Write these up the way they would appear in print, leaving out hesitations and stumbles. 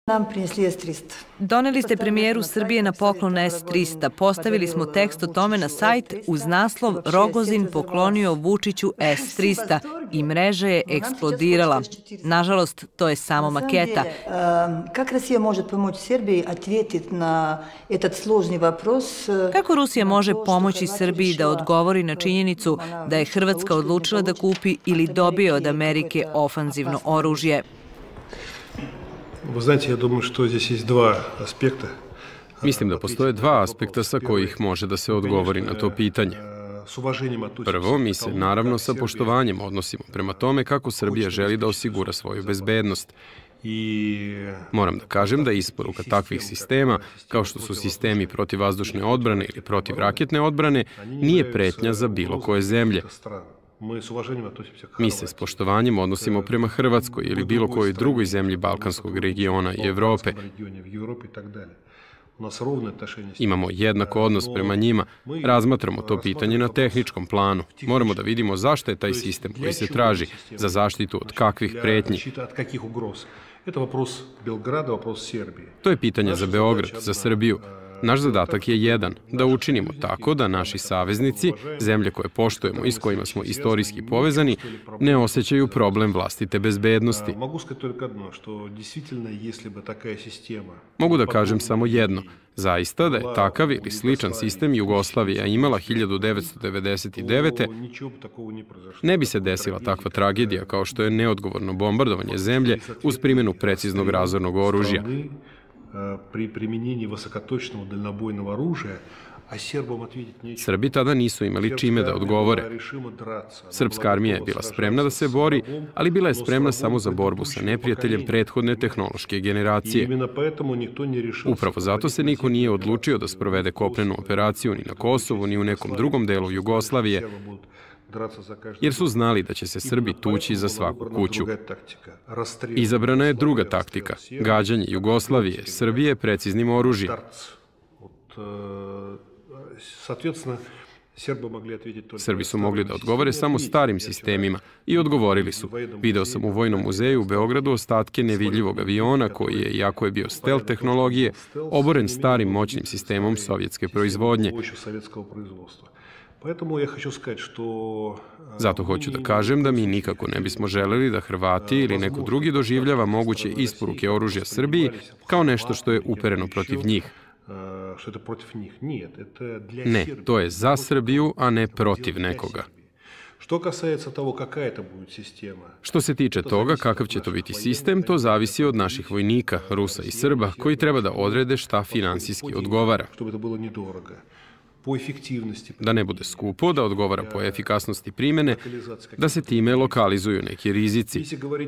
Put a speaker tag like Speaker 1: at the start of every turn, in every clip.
Speaker 1: Nam prinesli S-300.
Speaker 2: Doneli ste premijeru Srbije na poklon S-300. Postavili smo tekst o tome na sajt uz naslov Rogozin poklonio Vučiću S-300 i mreža je eksplodirala. Nažalost, to je samo maketa.
Speaker 1: Kako Rusija može pomoći Srbiji odgovoriti na этот сложный вопрос?
Speaker 2: Kako Rusija može pomoći Srbiji da odgovori na činjenicu da je Hrvatska odlučila da kupi ili dobije od Amerike ofanzivno oružje?
Speaker 3: Вы знаете, я думаю, что здесь есть два аспекта.
Speaker 4: Mislim da postoje dva aspekta sa kojih može da se odgovori na to pitanje. Prvo, mi se naravno sa poštovanjem odnosimo prema tome kako Srbija želi da osigura svoju bezbednost. Moram da kažem da isporuka takvih sistema, kao što su sistemi protivvazdušne odbrane ili protivraketne odbrane, nije pretnja za bilo koje zemlje. Mi se s poštovanjem odnosimo prema Hrvatskoj ili bilo kojoj drugoj zemlji Balkanskog regiona i Evrope. Imamo jednak odnos prema njima, razmatramo to pitanje na tehničkom planu. Moramo da vidimo zašto je taj sistem koji se traži, za zaštitu od kakvih pretnji. To je pitanje za Beograd, za Srbiju. Naš zadatak je jedan, da učinimo tako da naši saveznici, zemlje koje poštujemo i s kojima smo istorijski povezani, ne osjećaju problem vlastite bezbednosti. Mogu da kažem samo jedno. Zaista da je takav ili sličan sistem Jugoslavija imala 1999. ne bi se desila takva tragedija kao što je neodgovorno bombardovanje zemlje uz primjenu preciznog razornog oružja. Srbi tada nisu imali čime da odgovore. Srpska armija je bila spremna da se bori, ali bila je spremna samo za borbu sa neprijateljem prethodne tehnološke generacije. Upravo zato se niko nije odlučio da sprovede kopnenu operaciju ni na Kosovu, ni u nekom drugom delu Jugoslavije, jer su znali da će se Srbi tući za svaku kuću. Izabrana je druga taktika, gađanje Jugoslavije, Srbije preciznim oružjem. Srbi su mogli da odgovore samo starim sistemima i odgovorili su. Video sam u Vojnom muzeju u Beogradu ostatke nevidljivog aviona koji je, iako je bio stealth tehnologije, oboren starim moćnim sistemom sovjetske proizvodnje. Zato hoću da kažem da mi nikako ne bismo želeli da Hrvati ili neko drugi doživljava moguće isporuke oružja Srbiji kao nešto što je upereno protiv njih. Ne, to je za Srbiju, a ne protiv nekoga. Što se tiče toga kakav će to biti sistem, to zavisi od naših vojnika, Rusa i Srba, koji treba da odrede šta finansijski odgovara. Da ne bude skupo, da odgovara po efikasnosti primene, da se time lokalizuju neki rizici.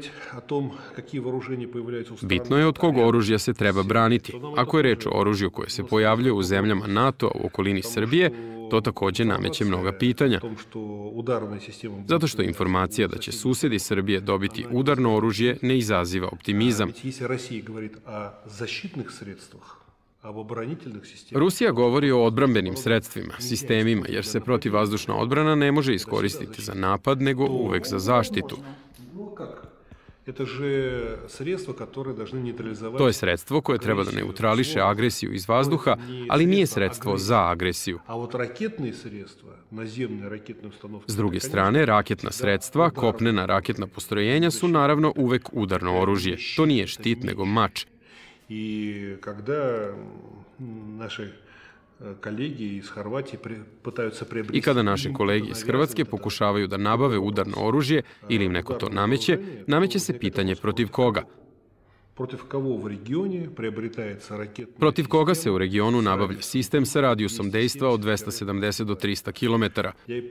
Speaker 4: Bitno je od kog oružja se treba braniti. Ako je reč o oružju koje se pojavljuje u zemljama NATO u okolini Srbije, to takođe nameće mnoga pitanja. Zato što informacija da će susedi Srbije dobiti udarno oružje ne izaziva optimizam. Rusija govori o odbrambenim sredstvima, sistemima, jer se protivvazdušna odbrana ne može iskoristiti za napad, nego uvek za zaštitu. To je sredstvo koje treba da neutrališe agresiju iz vazduha, ali nije sredstvo za agresiju. S druge strane, raketna sredstva, kopnena raketna postrojenja su naravno uvek udarno oružje. To nije štit, nego mač. I kada naše kolege iz Hrvatske pokušavaju da nabave udarno oružje ili im neko to nameće, nameće se pitanje protiv koga. Protiv koga se u regionu nabavlja sistem sa radijusom dejstva od 270 do 300 km.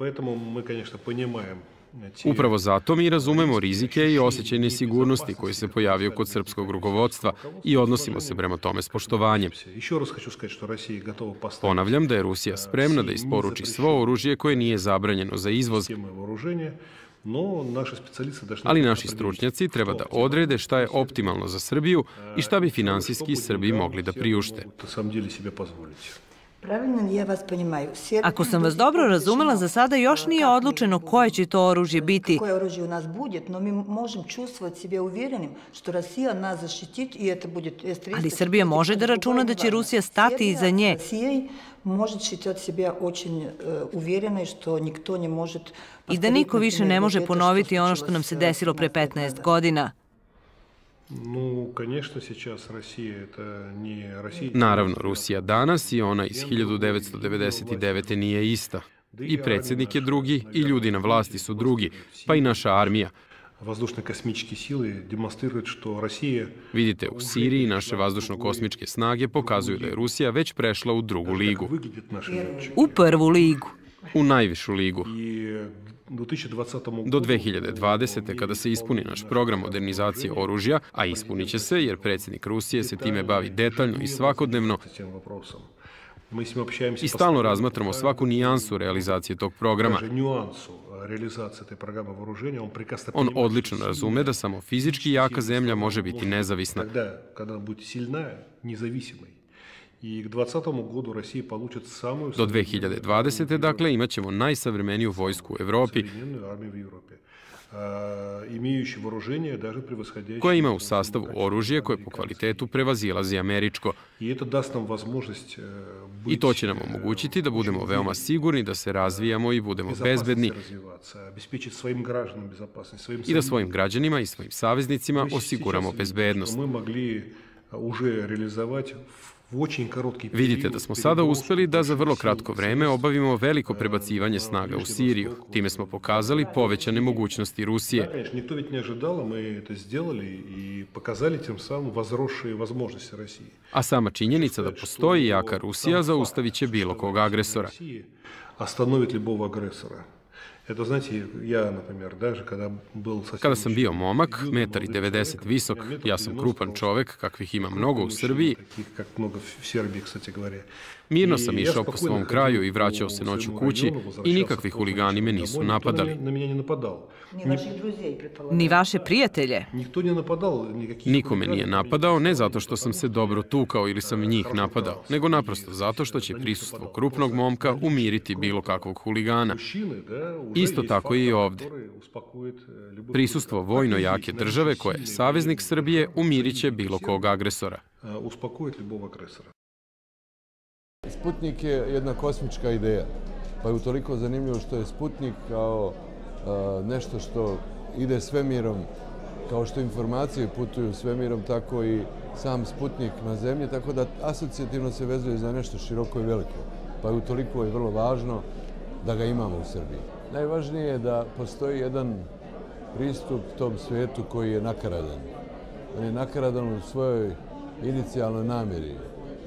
Speaker 4: Upravo zato mi razumemo rizike i osjećaj nesigurnosti koji se pojavio kod srpskog rukovodstva i odnosimo se prema tome s poštovanjem. Ponavljam da je Rusija spremna da isporuči svo oružje koje nije zabranjeno za izvoz, ali naši stručnjaci treba da odrede šta je optimalno za Srbiju i šta bi finansijski Srbi mogli da priušte.
Speaker 2: Ako sam vas dobro razumela, za sada još nije odlučeno koje će to oružje biti.
Speaker 1: Koje oružje u nas bude, no mi možemo čuvstvovati sebe uvjerenim što Rusija nas zaštititi i to bude S-300.
Speaker 2: Ali Srbija može da računa da će Rusija stati iza nje.
Speaker 1: Rusija može čitati sebe очень uvjerena i što nikto ne može...
Speaker 2: I da niko više ne može ponoviti ono što nam se desilo pre 15 godina.
Speaker 4: Naravno, Rusija danas i ona iz 1999. nije ista. I predsjednik je drugi, i ljudi na vlasti su drugi, pa i naša armija. Vidite, u Siriji naše vazdušno-kosmičke snage pokazuju da je Rusija već prešla u drugu ligu.
Speaker 2: U prvu ligu.
Speaker 4: U najvišu ligu. Do 2020. kada se ispuni naš program modernizacije oružja, a ispunit će se jer predsjednik Rusije se time bavi detaljno i svakodnevno, i stalno razmatramo svaku nijansu realizacije tog programa. On odlično razume da samo fizički jaka zemlja može biti nezavisna. Do 2020. dakle, imat ćemo najsavremeniju vojsku u Evropi, koja ima u sastavu oružje koje po kvalitetu prevazilazi američko. I to će nam omogućiti da budemo veoma sigurni da se razvijamo i budemo bezbedni i da svojim građanima i svojim saveznicima osiguramo bezbednost. Vidite da smo sada uspeli da za vrlo kratko vreme obavimo veliko prebacivanje snaga u Siriju. Time smo pokazali povećane mogućnosti Rusije. A sama činjenica da postoji jaka Rusija zaustavit će bilo kog agresora. Kada sam bio momak, 1,90 m visok, ja sam krupan čovek, kakvih ima mnogo u Srbiji, mirno sam išao po svom kraju i vraćao se noću kući i nikakvi huligani me nisu napadali.
Speaker 2: Ni vaše prijatelje?
Speaker 4: Niko me nije napadao, ne zato što sam se dobro tukao ili sam njih napadao, nego naprosto zato što će prisustvo krupnog momka umiriti bilo kakvog huligana. Isto tako i ovde. Prisustvo vojno jake države koja je saveznik Srbije umirit će bilo kog agresora.
Speaker 5: Sputnik je jedna kosmička ideja, pa je utoliko zanimljivo što je Sputnik kao nešto što ide svemirom, kao što informacije putuju svemirom, tako i sam Sputnik na zemlji, tako da asocijativno se vezuje za nešto široko i veliko, pa je utoliko i vrlo važno da ga imamo u Srbiji. Najvažnije je da postoji jedan pristup tom svijetu koji je nakaradan. On je nakaradan u svojoj inicijalnoj namjeri.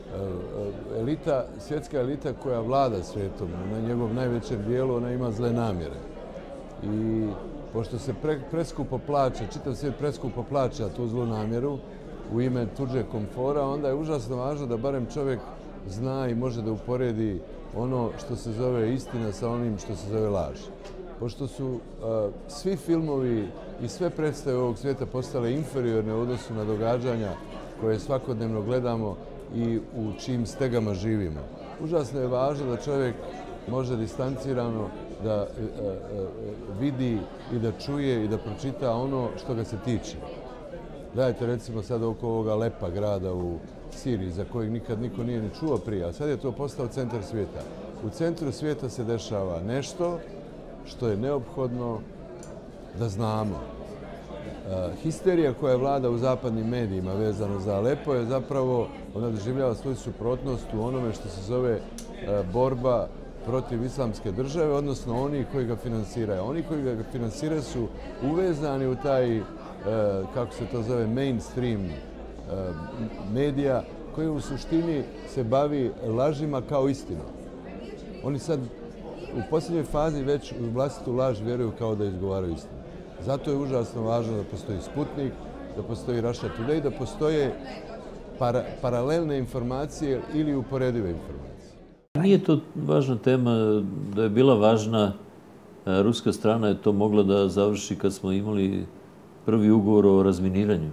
Speaker 5: Svjetska elita koja vlada svijetom, na njegov najvećem dijelu, ona ima zle namjere. I pošto se preskupo plaća, čitav svijet preskupo plaća tu zlu namjeru u ime tuđe komfora, onda je užasno važno da barem čovjek zna i može da uporedi ono što se zove istina sa onim što se zove laž. Pošto su svi filmovi i sve predstave ovog svijeta postale inferiorne u odnosu na događanja koje svakodnevno gledamo i u čijim stegama živimo. Užasno je važno da čovjek može distancirano da vidi i da čuje i da pročita ono što ga se tiče. Gledajte recimo sad oko ovoga Alepa grada u Siriji, za kojeg nikad niko nije ni čuo prije, a sad je to postao centar svijeta. U centru svijeta se dešava nešto što je neophodno da znamo. Histerija koja vlada u zapadnim medijima vezano za Alepo je zapravo, ona doživljava svoju suprotnost u onome što se zove borba protiv islamske države, odnosno oni koji ga finansiraju. Oni koji ga finansiraju su uvezani u taj, kako se to zove, mainstream medija, koji u suštini se bavi lažima kao istinom. Oni sad u posljednjoj fazi već u vlastitu laž vjeruju kao da izgovaraju istinu. Zato je užasno važno da postoji Sputnik, da postoji Russia Today, da postoje paralelne informacije ili uporedive informacije.
Speaker 6: Nije to važna tema, da je bila važna, ruska strana je to mogla da završi kad smo imali prvi ugovor o razminiranju.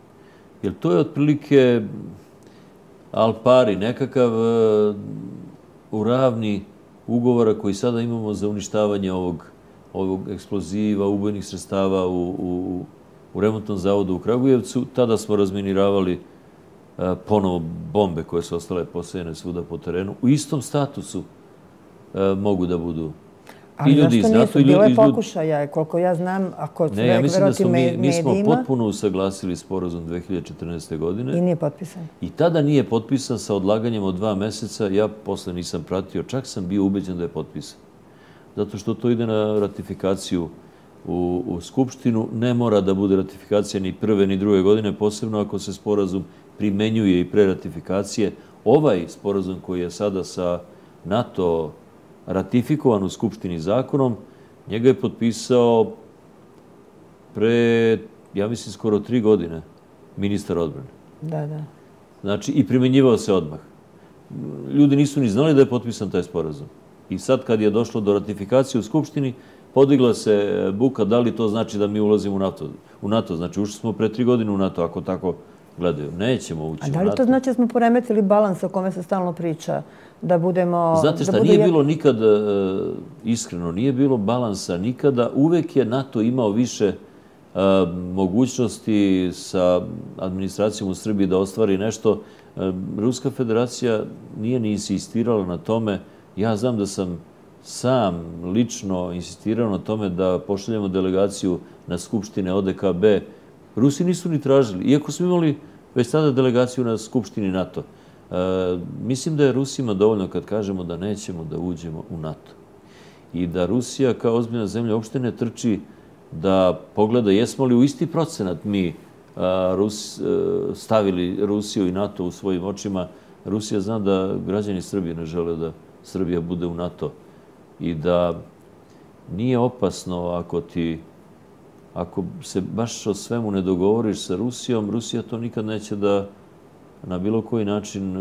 Speaker 6: Jer to je otprilike al pari, nekakav u ravni ugovora koji sada imamo za uništavanje ovog eksploziva, ubojnih sredstava u remontnom zavodu u Kragujevcu. Tada smo razminiravali ponovo bombe koje su ostale posejene svuda po terenu. U istom statusu mogu da budu i ljudi iz NATO.
Speaker 7: Bilo je pokušaja, koliko ja znam, ako
Speaker 6: ne, ja mislim da smo
Speaker 7: medijima...
Speaker 6: Mi smo potpuno usaglasili sporazum 2014. godine.
Speaker 7: I nije potpisan.
Speaker 6: I tada nije potpisan sa odlaganjem od 2 meseca. Ja posle nisam pratio, čak sam bio ubeđen da je potpisan. Zato što to ide na ratifikaciju u Skupštinu. Ne mora da bude ratifikacija ni prve ni druge godine, posebno ako se sporazum primenjuje i pre ratifikacije. Ovaj sporazum koji je sada sa NATO ratifikovan u Skupštini zakonom, njega je potpisao pre, ja mislim, skoro 3 godine ministar odbrane.
Speaker 7: Da.
Speaker 6: Znači, i primenjivao se odmah. Ljudi nisu ni znali da je potpisan taj sporazum. I sad kad je došlo do ratifikacije u Skupštini, podigla se buka da li to znači da mi ulazimo u NATO. Znači, ušli smo pre 3 godine u NATO, ako tako gledaju. Nećemo ući u NATO.
Speaker 7: A da li to znači da smo poremetili balans o kome se stalno priča? Da budemo...
Speaker 6: Znate šta, nije bilo nikad, iskreno, nije bilo balansa nikada. Uvek je NATO imao više mogućnosti sa administracijom u Srbiji da ostvari nešto. Ruska federacija nije ni insistirala na tome. Ja znam da sam sam lično insistirao na tome da pošaljemo delegaciju na Skupštine ODKB. Rusi nisu ni tražili, iako smo imali već tada delegaciju na Skupštini NATO. Mislim da je Rusima dovoljno kad kažemo da nećemo da uđemo u NATO. I da Rusija kao ozbiljna zemlja uopšte ne trči da pogleda jesmo li u isti procenat mi stavili Rusiju i NATO u svojim očima. Rusija zna da građani Srbije ne žele da Srbija bude u NATO i da nije opasno ako se baš o svemu ne dogovoriš sa Rusijom, Rusija to nikad neće da na bilo koji način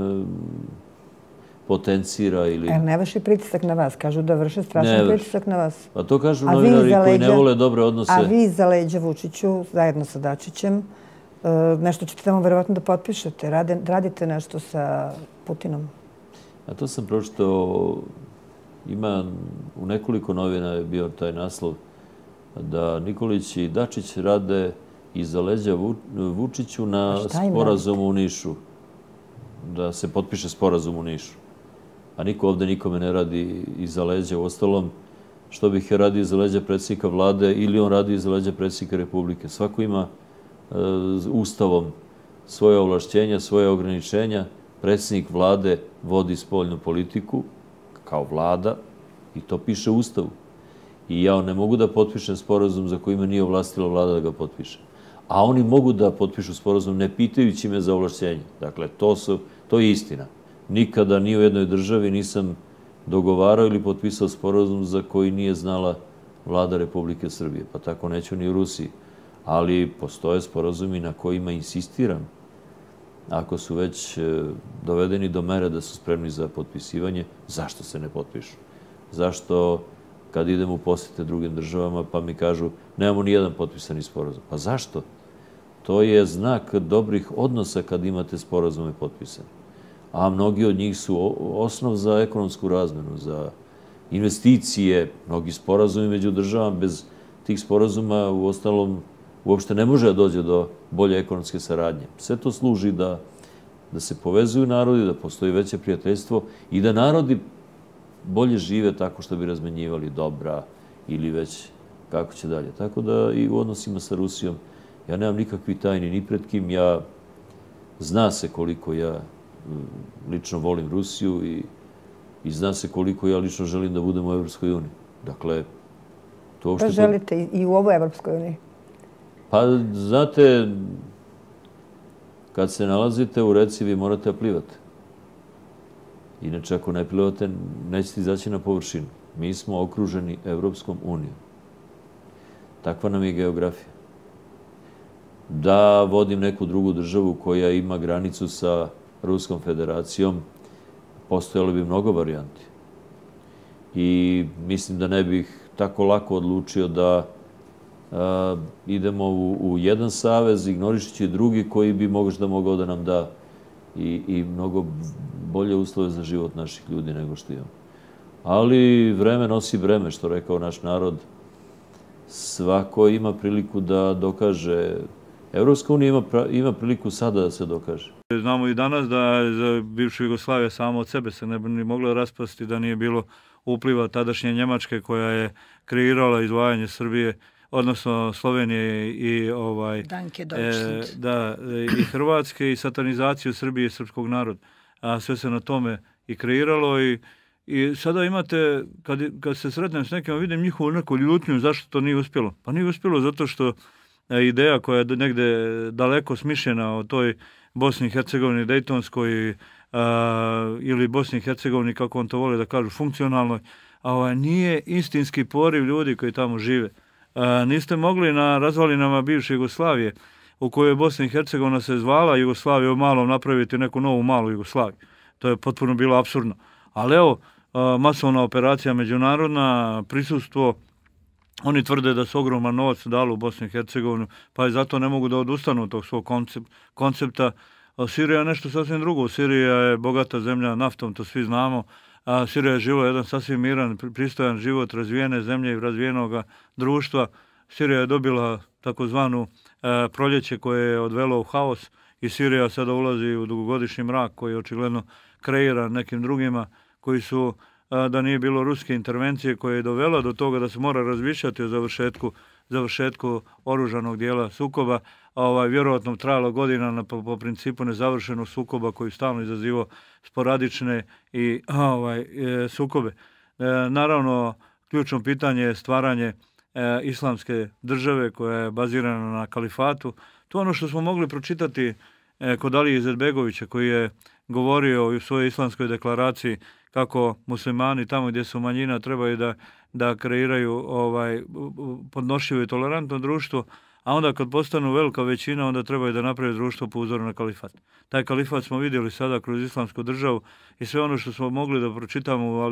Speaker 6: potencira ili...
Speaker 7: Ne vrši pritisak na vas? Kažu da vrše strašan pritisak na vas.
Speaker 6: Pa to kažu novinari koji ne vole dobre odnose.
Speaker 7: A vi za leđa Vučiću, zajedno sa Dačićem, nešto ćete tamo verovatno da potpišete. Radite nešto sa Putinom?
Speaker 6: A to sam pročitao. Ima u nekoliko novina je bio taj naslov da Nikolić i Dačić rade iza leđa Vučiću na sporazumu u Nišu. Da se potpiše sporazum u Nišu. A niko ovde nikome ne radi iza leđa. Uostalom, što bih je radio iza leđa predsjednika vlade ili on radi iza leđa predsjednika Republike. Svako ima ustavom svoje ovlašćenja, svoje ograničenja. Predsjednik vlade vodi spoljnu politiku kao vlada i to piše u ustavu. I ja ne mogu da potpišem sporazum za koji me nije ovlastila vlada da ga potpiše. A oni mogu da potpišu sporazum ne pitajući me za ovlašćenje. Dakle, to je istina. Nikada ni u jednoj državi nisam dogovarao ili potpisao sporazum za koji nije znala vlada Republike Srbije. Pa tako neću ni u Rusiji. Ali postoje sporazumi na kojima insistiram. Ako su već dovedeni do mere da su spremni za potpisivanje, zašto se ne potpišu? Zašto kad idemo u posjete drugim državama pa mi kažu nemamo ni jedan potpisani sporazum? Pa zašto? To je znak dobrih odnosa kad imate sporazume potpisane. A mnogi od njih su osnov za ekonomsku razmenu, za investicije, mnogi sporazumi među državama. Bez tih sporazuma u ostalom uopšte ne može da dođe do bolje ekonomske saradnje. Sve to služi da se povezuju narodi, da postoji veće prijateljstvo i da narodi bolje žive tako što bi razmenjivali dobra ili već kako će dalje. Tako da i u odnosima sa Rusijom ja nemam nikakvi tajni ni pred kim. Zna se koliko ja lično volim Rusiju i zna se koliko ja lično želim da budem u Evropskoj uniji. Dakle, to uopšte...
Speaker 7: Pa želite i u ovoj Evropskoj uniji?
Speaker 6: Pa, znate, kad se nalazite u reci, vi morate da plivate. Inače, ako ne plivate, nećete izaći na površinu. Mi smo okruženi Evropskom unijom. Takva nam je geografija. Da vodim neku drugu državu koja ima granicu sa Ruskom federacijom, postojalo bi mnogo varijanti. I mislim da ne bih tako lako odlučio da idemo u jedan savez, ignorišući drugi koji bi možda mogao da nam da i mnogo bolje uslove za život naših ljudi nego što imamo. Ali vreme nosi breme, što rekao naš narod. Svako ima priliku da dokaže. Evropska unija ima priliku sada da se dokaže.
Speaker 8: Znamo i danas da za bivšu Jugoslaviju samo od sebe se ne bi ni moglo raspasti da nije bilo upliva tadašnje Njemačke koja je kreirala izdvajanje Srbije, odnosno Slovenije i i Hrvatske i satanizaciju Srbije i srpskog naroda. A sve se na tome i kreiralo i sada imate, kad se sretnem s nekim, vidim njihovu neku ljutnju zašto to nije uspjelo. Pa nije uspjelo zato što ideja koja je negde daleko smišljena o toj Bosni i Hercegovini dejtonskoj ili Bosni i Hercegovini, kako on to vole da kažu, funkcionalnoj, nije istinski poriv ljudi koji tamo žive. Niste mogli na razvalinama bivše Jugoslavije, u kojoj Bosna i Hercegovina se zvala Jugoslavija u malom, napraviti neku novu malu Jugoslaviju. To je potpuno bilo apsurdno. Ali evo, masovna operacija međunarodna, prisustvo, oni tvrde da su ogroman novac dali u Bosnu i Hercegovinu, pa i zato ne mogu da odustanu od tog svog koncepta. Sirija je nešto sasvim drugo. Sirija je bogata zemlja naftom, to svi znamo. Sirija je živjela jedan sasvim miran, pristojan život razvijene zemlje i razvijenog društva. Sirija je dobila takozvanu proljeće koje je odvelo u haos i Sirija sada ulazi u dugogodišnji mrak koji je očigledno kreiran nekim drugima koji su, da nije bilo ruske intervencije koja je dovela do toga da se mora razmišljati o završetku oružanog dijela sukoba, vjerovatno trajalo godina po principu nezavršenog sukoba koji stalno izazivao sporadične i sukobe. Naravno, ključno pitanje je stvaranje islamske države koja je bazirana na kalifatu. To je ono što smo mogli pročitati kod Alije Izetbegovića koji je govorio u svojoj islamskoj deklaraciji kako muslimani tamo gdje su manjina trebaju da kreiraju podnošljivo i tolerantno društvo, a onda kad postanu velika većina onda trebaju da naprave društvo po uzoru na kalifat. Taj kalifat smo vidjeli sada kroz islamsku državu i sve ono što smo mogli da pročitamo u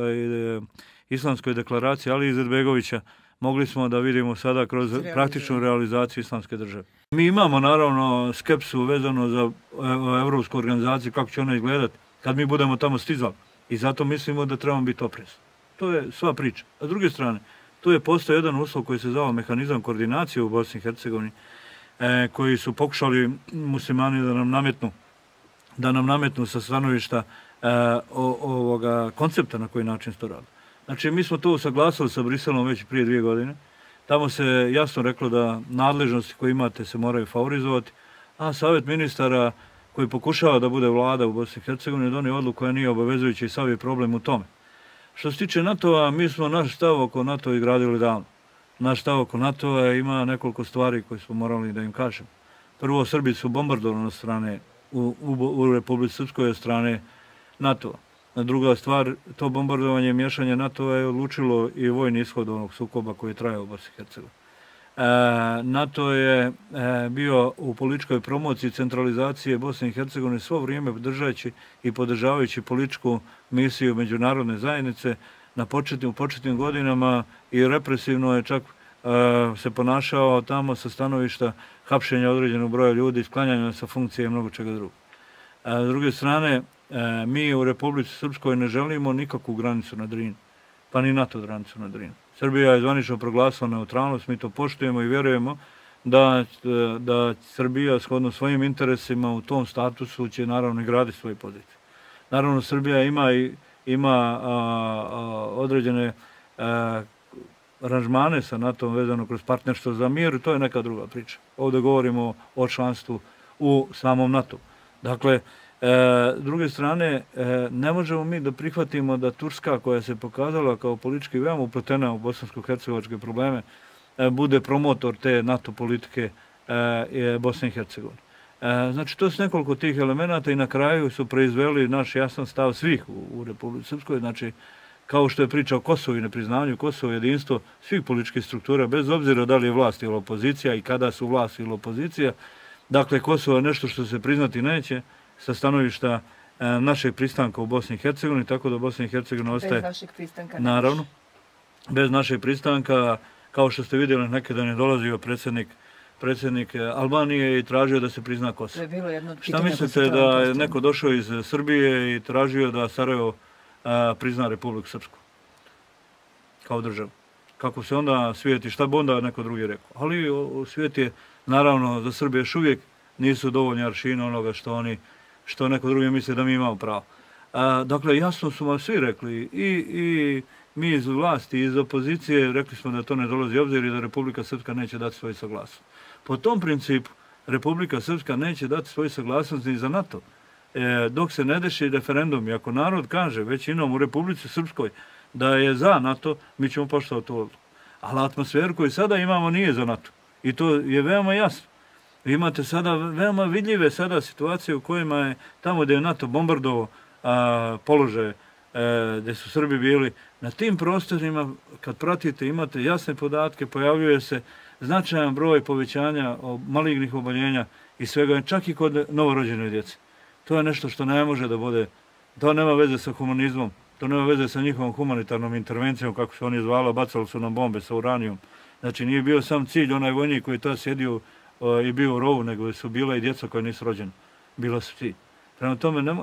Speaker 8: islamskoj deklaraciji Alije Izetbegovića mogli smo da vidimo sada kroz praktičnu realizaciju islamske države. Mi imamo naravno skepsu vezano za evropsku organizaciju, kako će ona izgledati kad mi budemo tamo stizali. I zato mislimo da trebamo biti oprezni. To je sva priča. A s druge strane, tu je postao jedan uslov koji se zvao mehanizam koordinacije u Bosni i Hercegovini, koji su pokušali muslimani da nam nametnu sa stanovišta ovoga koncepta na koji način se to radi. Znači, mi smo to usaglasili sa Briselom već prije 2 godine. Tamo se jasno reklo da nadležnosti koje imate se moraju favorizovati, a Savjet ministara koji pokušava da bude vlada u Bosni i Hercegovini donio odluku koja nije obavezujuća i sav je problem u tome. Što se tiče NATO-a, mi smo naš stav oko NATO izgradili davno. Naš stav oko NATO-a ima nekoliko stvari koje smo morali da im kažemo. Prvo, Srbi su bombardovani od strane u Republici Srpskoj od strane NATO-a. Druga stvar, to bombardovanje i miješanje NATO-a je odlučilo i vojni ishod onog sukoba koji je trajao u Bosni i Hercegovini. NATO je bio u političkoj promociji centralizacije Bosne i Hercegovine svo vrijeme držajući i podržavajući političku misiju međunarodne zajednice u početnim godinama i represivno je čak se ponašao tamo sa stanovišta hapšenja određenog broja ljudi, sklanjanja sa funkcije i mnogo čega drugog. S druge strane, mi u Republici Srpskoj ne želimo nikakvu granicu na Drini, pa ni NATO granicu na Drini. Srbija je zvanično proglasila neutralnost, mi to poštujemo i vjerujemo da Srbija shodno svojim interesima u tom statusu će naravno i graditi svoje pozicije. Naravno, Srbija ima određene aranžmane sa NATO-om vezano kroz partnerstvo za mir, to je neka druga priča. Ovdje govorimo o članstvu u samom NATO-u. Dakle, s druge strane, ne možemo mi da prihvatimo da Turska, koja se pokazala kao politički veoma upletena u bosansko-hercegovačke probleme, bude promotor te NATO politike Bosne i Hercegovine. Znači, to su nekoliko tih elemenata i na kraju su proizveli naš jasan stav svih u Republici Srpskoj. Znači, kao što je priča o Kosovu i nepriznavanju Kosova, jedinstvo svih političkih struktura, bez obzira da li je vlast ili opozicija i kada su vlast ili opozicija. Dakle, Kosovo je nešto što se priznati neće sa stanovišta našeg pristanka u Bosni i Hercegovini, tako da Bosna i Hercegovina ostaje...
Speaker 1: Bez vašeg pristanka.
Speaker 8: Naravno. Bez našeg pristanka, kao što ste vidjeli, neki dan je dolazio predsjednik predsjednik Albanije i tražio da se prizna Kosovo. Šta mislite da je neko došao iz Srbije i tražio da Sarajevo prizna Republiku Srpsku kao državu? Kako se onda svijeti, šta bi onda neko drugi rekao? Ali svijet je, naravno, za Srbije još uvijek nisu dovoljni aršini onoga što neko drugi misli da mi imamo pravo. Dakle, jasno su vam svi rekli, i mi iz vlasti, iz opozicije, rekli smo da to ne dolazi u obzir i da Republika Srpska neće dati svoj saglasnost. Po tom principu, Republika Srpska neće dati svoj saglasnost ni za NATO. Dok se ne deši referendum i ako narod kaže većinom u Republici Srpskoj da je za NATO, mi ćemo poštovati to odluku. Ali atmosferu koju sada imamo nije za NATO. I to je veoma jasno. Vi imate sada veoma vidljive sada situacije u kojima je tamo gdje je NATO bombardovao položaje gdje su Srbi bili. Na tim prostorima, kad pratite, imate jasne podatke, pojavljuje se značajan broj povećanja malignih oboljenja i svega, čak i kod novorođene djece. To je nešto što ne može da bude, to nema veze sa humanizmom, to nema veze sa njihovom humanitarnom intervencijom, kako se oni zvalo, bacali su nam bombe sa uranijom. Znači, nije bio sam cilj onaj vojnik koji to sjedio i bio u rovu, nego su bila i djeca koja nisu rođena. Bila su cilj. Prema tome,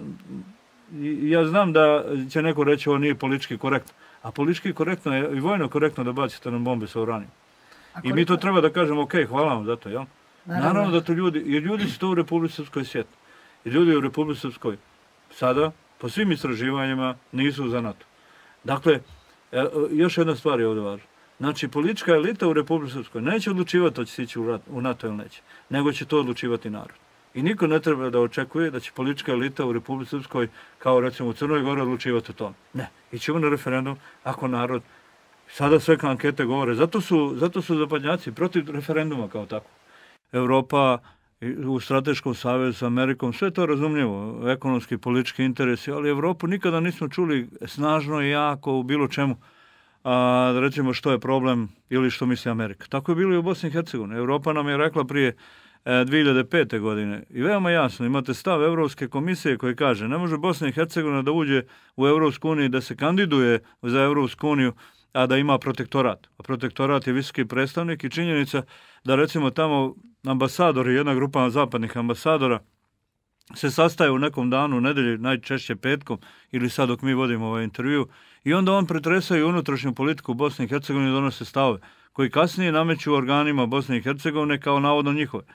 Speaker 8: ja znam da će neko reći ovo nije politički korektno, a politički korektno je i vojno korektno da bacite nam bombe sa uranijom. I mi to treba da kažemo, ok, hvala vam za to, jel? Naravno da to ljudi, jer ljudi su to u Republici Srpskoj svijetu. I ljudi u Republici Srpskoj sada, po svim istraživanjima, nisu za NATO. Dakle, još jedna stvar je ovdje važna. Znači, politička elita u Republici Srpskoj neće odlučivati da će se ići u NATO ili neće, nego će to odlučivati narod. I niko ne treba da očekuje da će politička elita u Republici Srpskoj, kao recimo u Crnoj Gori, odlučivati o tome. Ne, ićemo na referendum ako narod, sada sve ankete govore, zato su zapadnjaci protiv referenduma kao tako. Europa u strateškom savezu s Amerikom, sve to razumljivo, ekonomski, politički interesi, ali Evropu nikada nismo čuli snažno i jako u bilo čemu, da recimo što je problem ili što misli Amerika. Tako je bilo i u Bosni i Hercegovini. Europa nam je rekla prije 2005. godine i veoma jasno, imate stav Evropske komisije koji kaže ne može Bosna i Hercegovina da uđe u Evropsku uniju, da se kandiduje za Evropsku uniju, a da ima protektorat. A protektorat je visoki predstavnik i činjenica da recimo tamo ambasadori, jedna grupa zapadnih ambasadora se sastaje u nekom danu, u nedelji, najčešće petkom ili sad dok mi vodimo ovaj intervju i onda on pretresaju unutrašnju politiku Bosne i Hercegovine i donose stavove koji kasnije nameću organima Bosne i Hercegovine kao navodno njihove.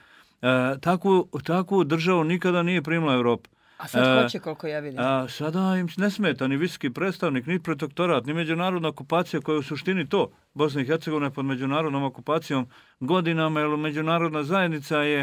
Speaker 8: Takvu državu nikada nije primila Evropa.
Speaker 1: A sad hoće, koliko ja vidim.
Speaker 8: Sada im ne smeta ni visoki predstavnik, ni protektorat, ni međunarodna okupacija koja je u suštini to. Bosna i Hercegovina je pod međunarodnom okupacijom godinama, jer međunarodna zajednica je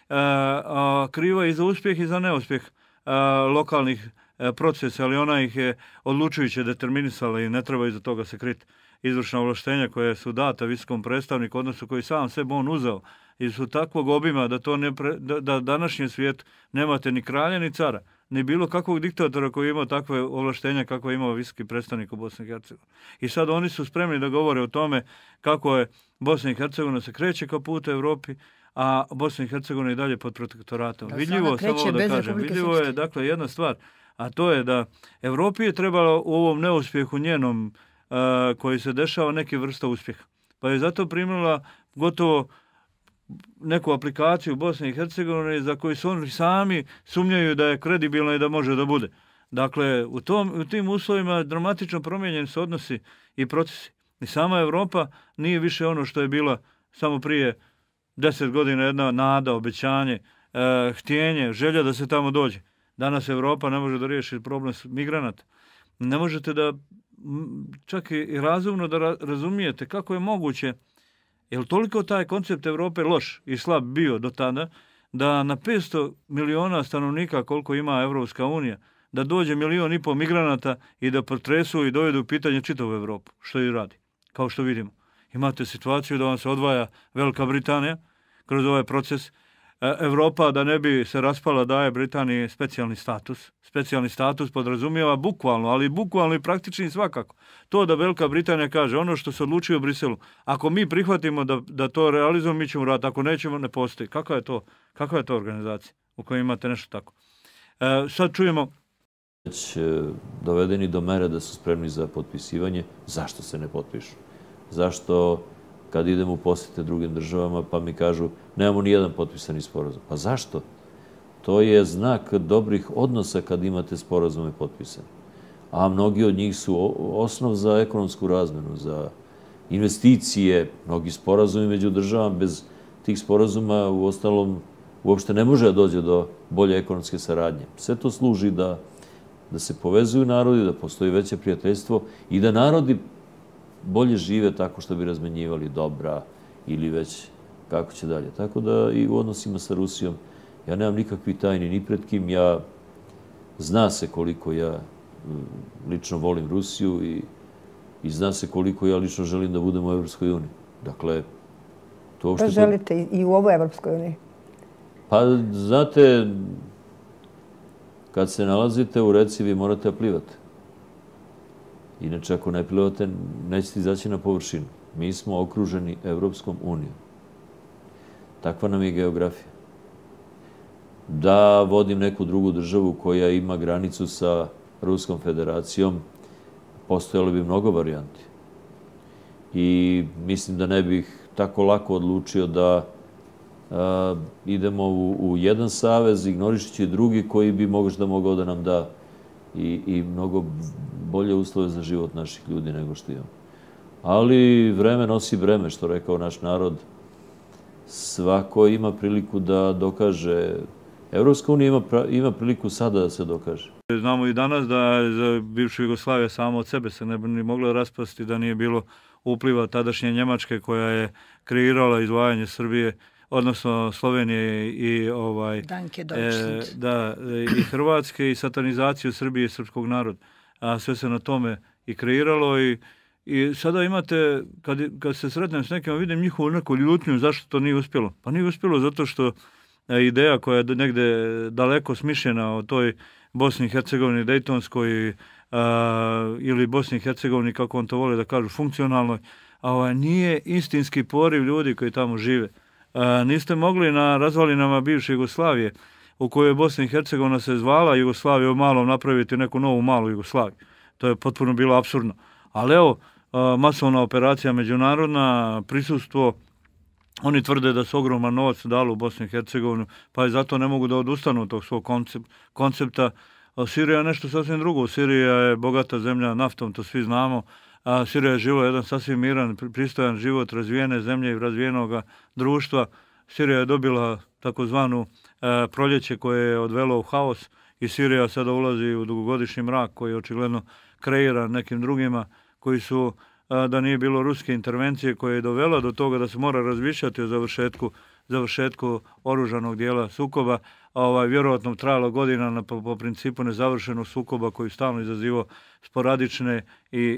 Speaker 8: kriva i za uspjeh i za neuspjeh lokalnih procesa, ali ona ih je odlučujuće determinisala i ne treba iza toga se kriti. Izvršna ovlaštenja koje su data visokom predstavniku, odnosno koji sam sebe on uzeo, i su takvog obima da današnjem svijetu nemate ni kralja ni cara, ni bilo kakvog diktatora koji ima takve ovlaštenja kako je imao visoki predstavnik u Bosni i Hercegovini. I sad oni su spremni da govore o tome kako je Bosna i Hercegovina se kreće ka putu Evropi, a Bosna i Hercegovina i dalje pod protektoratom. Vidljivo, samo da kažem, vidljivo je dakle jedna stvar, a to je da Evropi je trebalo u ovom neuspjehu njenom koji se dešava neki vrsta uspjeha. Pa je zato primila gotovo neku aplikaciju u Bosni i Hercegovini za koju su oni sami sumnjaju da je kredibilna i da može da bude. Dakle, u tim uslovima dramatično promijenjeni su odnosi i procesi. I sama Evropa nije više ono što je bila samo prije 10 godina, jedna nada, obećanje, htjenje, želja da se tamo dođe. Danas Evropa ne može da riješi problem migranata. Ne možete da čak i razumno da razumijete kako je moguće, jer toliko taj koncept Evrope loš i slab bio do tada, da na 500 miliona stanovnika koliko ima Evropska unija, da dođe 1,5 miliona migranata i da potresu i dovedu u pitanje čitavu Evropu, što i radi, kao što vidimo. Imate situaciju da vam se odvaja Velika Britanija kroz ovaj proces. Evropa, da ne bi se raspala, daje Britaniji specijalni status. Specijalni status podrazumijeva bukvalno, ali bukvalno i praktični svakako. To da Velika Britanija kaže, ono što se odlučuje u Briselu, ako mi prihvatimo da to realizujemo, mi ćemo raditi, ako nećemo, ne postoji. Kakva je to organizacija u kojoj imate nešto tako? Sad čujemo...
Speaker 6: Već dovedeni do mere da su spremni za potpisivanje, zašto se ne potpišu? Zašto kad idem u posjete drugim državama, pa mi kažu nemamo ni jedan potpisani sporazum. Pa zašto? To je znak dobrih odnosa kad imate sporazume potpisane. A mnogi od njih su osnov za ekonomsku razmenu, za investicije, mnogi sporazumi među državama. Bez tih sporazuma u ostalom uopšte ne može da dođe do bolje ekonomske saradnje. Sve to služi da se povezuju narodi, da postoji veće prijateljstvo i da narodi bolje žive tako što bi razmenjivali dobra ili već kako će dalje. Tako da i u odnosima sa Rusijom ja nemam nikakvih tajni ni pred kim. Zna se koliko ja lično volim Rusiju i zna se koliko ja lično želim da budem u Evropskoj uniji. Dakle, to uopšte...
Speaker 7: Pa želite i u ovoj Evropskoj uniji?
Speaker 6: Pa, znate, kad se nalazite u reci, vi morate da plivate. Inače, ako ne plivate, nećete izaći na površinu. Mi smo okruženi Evropskom unijom. Takva nam je geografija. Da vodim neku drugu državu koja ima granicu sa Ruskom federacijom, postojalo bi mnogo varijanti. I mislim da ne bih tako lako odlučio da idemo u jedan savez, ignorišući drugi koji bi možda mogao da nam da i mnogo bolje uslove za život naših ljudi nego što imamo. Ali vreme nosi breme, što rekao naš narod. Svako ima priliku da dokaže. Evropska unija ima priliku sada da se dokaže.
Speaker 8: Znamo i danas da za bivšu Jugoslaviju samo od sebe se ne bi ni moglo raspasti da nije bilo upliva tadašnje Njemačke koja je kreirala izdvajanje Srbije, odnosno Slovenije i i Hrvatske i satanizaciju Srbije i srpskog naroda. A sve se na tome i kreiralo i sada imate, kad se sretnem s nekim, vidim njihovu neku ljutnju zašto to nije uspjelo. Pa nije uspjelo zato što ideja koja je negde daleko smišljena o toj Bosni i Hercegovini, Dejtonskoj ili Bosni i Hercegovini, kako on to vole da kažu, funkcionalnoj, nije istinski poriv ljudi koji tamo žive. Niste mogli na razvalinama bivše Jugoslavije, u kojoj Bosna i Hercegovina se zvala Jugoslavija u malom, napraviti neku novu malu Jugoslaviju. To je potpuno bilo apsurdno. Ali evo, masovna operacija međunarodna, prisustvo, oni tvrde da su ogroman novac dali u Bosnu i Hercegovinu, pa i zato ne mogu da odustanu od tog svog koncepta. Sirija je nešto sasvim drugo. Sirija je bogata zemlja naftom, to svi znamo. Sirija je živjela jedan sasvim miran, pristojan život razvijene zemlje i razvijenog društva. Sirija je dobila takozvanu proljeće koje je odvelo u haos i Sirija sada ulazi u dugogodišnji mrak koji je očigledno kreiran nekim drugima koji su, da nije bilo ruske intervencije koja je dovela do toga da se mora razmišljati o završetku oružanog dijela sukoba. Vjerovatno trajalo godina po principu nezavršenog sukoba koji stalno izazivao sporadične i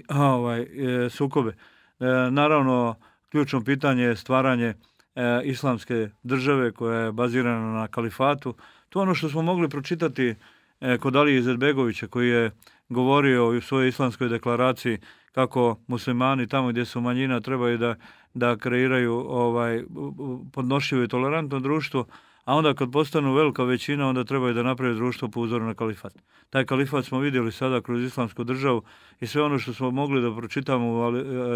Speaker 8: sukobe. Naravno, ključno pitanje je stvaranje islamske države koja je bazirana na kalifatu. To je ono što smo mogli pročitati kod Alije Izetbegovića koji je govorio u svojoj islamskoj deklaraciji kako muslimani tamo gdje su manjina trebaju da kreiraju podnošljivo i tolerantno društvo, a onda kad postanu velika većina onda trebaju da naprave društvo po uzoru na kalifat. Taj kalifat smo vidjeli sada kroz islamsku državu i sve ono što smo mogli da pročitamo u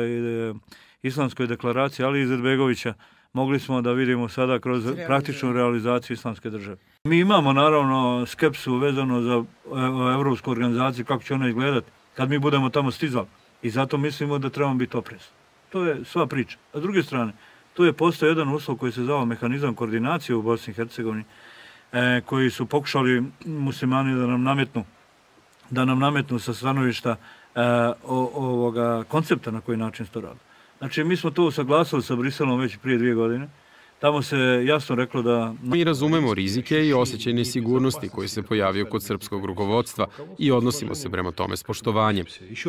Speaker 8: islamskoj deklaraciji Alije Izetbegovića mogli smo da vidimo sada kroz praktičnu realizaciju islamske države. Mi imamo naravno skepsu vezano za evropsku organizaciju, kako će ona izgledati kad mi budemo tamo stizali. I zato mislimo da trebamo biti oprezni. To je sva priča. A s druge strane, tu je postao jedan uslov koji se zvao mehanizam koordinacije u Bosni i Hercegovini, koji su pokušali muslimani da nam nametnu sa stanovišta ovoga koncepta na koji način se to radi. Znači, mi smo to usaglasili sa Briselom već prije 2 godine. Tamo se jasno reklo da...
Speaker 4: Mi razumemo rizike i osjećaj nesigurnosti koji se pojavio kod srpskog rukovodstva i odnosimo se prema tome s poštovanjem.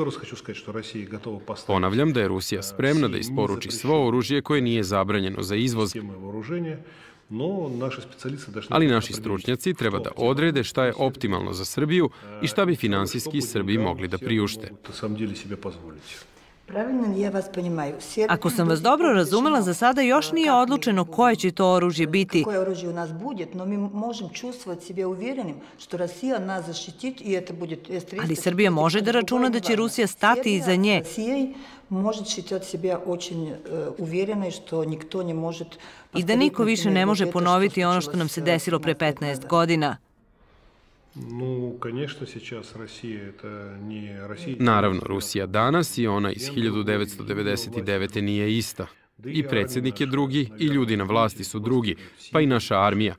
Speaker 4: Ponavljam da je Rusija spremna da isporuči svo oružje koje nije zabranjeno za izvoz, ali naši stručnjaci treba da odrede šta je optimalno za Srbiju i šta bi finansijski Srbi mogli da priušte.
Speaker 2: Ako sam vas dobro razumela, za sada još nije odlučeno koje će to oružje biti.
Speaker 1: Koje oružje u nas bude, no mi možemo čuvstvovati sebe uvjerenim što Rusija nas zaštititi i to bude S-300.
Speaker 2: Ali Srbija može da računa da će Rusija stati iza nje.
Speaker 1: Rusija može čitati sebe очень uvjerena i što nikto ne može...
Speaker 2: I da niko više ne može ponoviti ono što nam se desilo pre 15 godina.
Speaker 4: Naravno, Rusija danas i ona iz 1999. nije ista. I predsjednik je drugi, i ljudi na vlasti su drugi, pa i naša armija.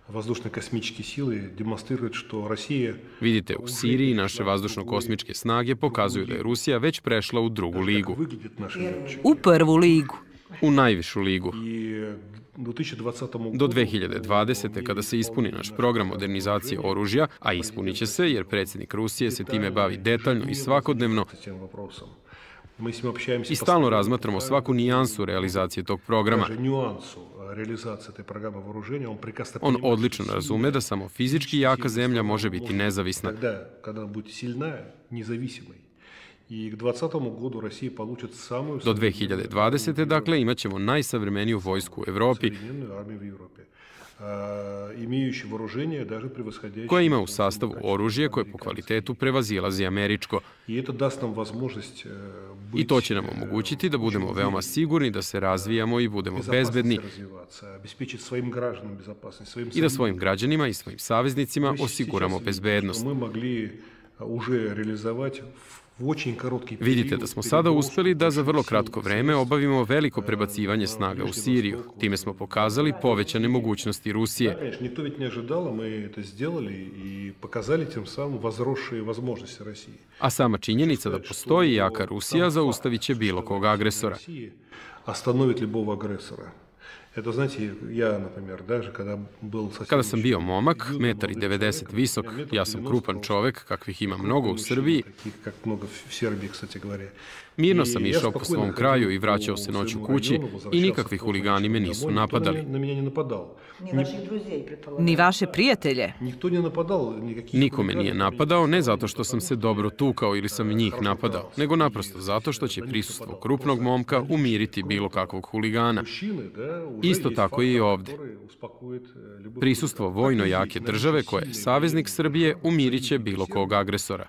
Speaker 4: Vidite, u Siriji naše vazdušno-kosmičke snage pokazuju da je Rusija već prešla u drugu ligu.
Speaker 2: U prvu ligu.
Speaker 4: U najvišu ligu. Do 2020. kada se ispuni naš program modernizacije oružja, a ispunit će se jer predsjednik Rusije se time bavi detaljno i svakodnevno, i stalno razmatramo svaku nijansu realizacije tog programa. On odlično razume da samo fizički jaka zemlja može biti nezavisna. Do 2020. dakle imat ćemo najsavremeniju vojsku u Evropi, koja ima u sastavu oružje koje po kvalitetu prevazilazi američko. I to će nam omogućiti da budemo veoma sigurni da se razvijamo i budemo bezbedni i da svojim građanima i svojim saveznicima osiguramo bezbednost. Vidite da smo sada uspeli da za vrlo kratko vreme obavimo veliko prebacivanje snaga u Siriju. Time smo pokazali povećane mogućnosti Rusije. A sama činjenica da postoji jaka Rusija zaustavit će bilo kog agresora. Kada sam bio momak, 1,90 m visok, ja sam krupan čovek, kakvih ima mnogo u Srbiji, mirno sam išao po svom kraju i vraćao se noću kući i nikakvi huligani me nisu napadali.
Speaker 2: Ni vaše prijatelje?
Speaker 4: Niko me nije napadao, ne zato što sam se dobro tukao ili sam njih napadao, nego naprosto zato što će prisustvo krupnog momka umiriti bilo kakvog huligana. Isto tako i ovde. Prisustvo vojno jake države koja je saveznik Srbije umirit će bilo kog agresora.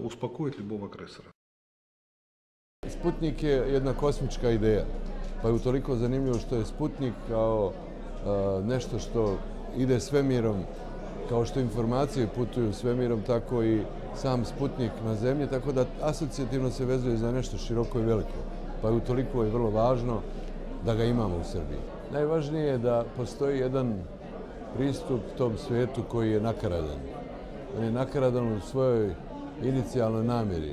Speaker 5: Sputnik je jedna kosmička ideja, pa je utoliko zanimljivo što je Sputnik kao nešto što ide svemirom, kao što informacije putuju svemirom, tako i sam Sputnik na zemlji, tako da asocijativno se vezuje za nešto široko i veliko, pa je utoliko je vrlo važno da ga imamo u Srbiji. Najvažnije je da postoji jedan pristup tom svijetu koji je nakaradan. On je nakaradan u svojoj inicijalnoj namjeri.